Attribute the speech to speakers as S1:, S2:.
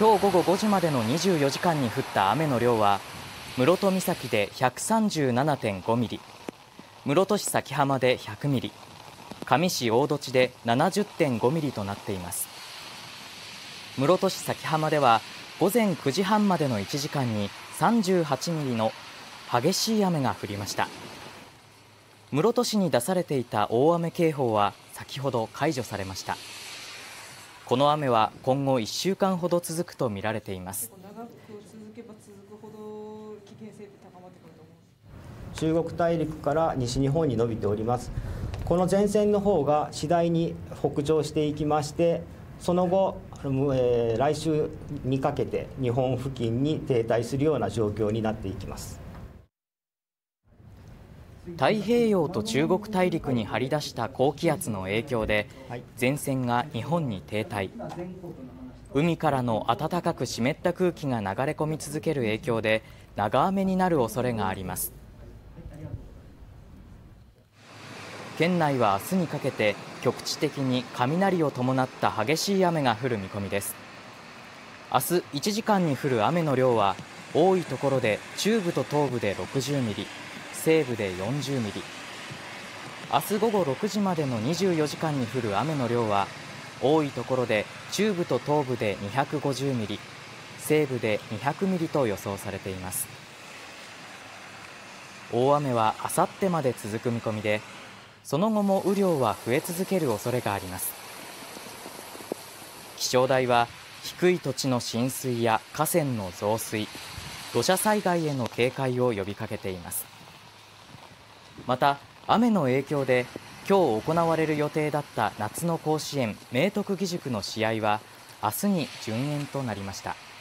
S1: 今日午後5時までの24時間に降った雨の量は室戸岬で137.5ミリ、室戸市咲浜で100ミリ、香美市大栃で70.5ミリとなっています。室戸市咲浜では午前9時半までの1時間に38ミリの激しい雨が降りました。室戸市に出されていた大雨警報は先ほど解除されました。この雨は今後1週間ほど続くとみられています。
S2: 中国大陸から西日本に伸びております。この前線の方が次第に北上していきまして、その後、来週にかけて日本付近に停滞するような状況になっていきます。
S1: 太平洋と中国大陸に張り出した高気圧の影響で前線が日本に停滞、海からの暖かく湿った空気が流れ込み続ける影響で長雨になる恐れがあります。県内は明日にかけて局地的に雷を伴った激しい雨が降る見込みです。明日1時間に降る雨の量は多いところで中部と東部で60ミリ、西部で40ミリ、明日午後6時までの24時間に降る雨の量は多いところで中部と東部で250ミリ、西部で200ミリと予想されています。大雨はあさってまで続く見込みで、その後も雨量は増え続ける恐れがあります。気象台は低い土地の浸水や河川の増水、土砂災害への警戒を呼びかけています。また雨の影響で今日行われる予定だった夏の甲子園明徳義塾の試合は明日に順延となりました。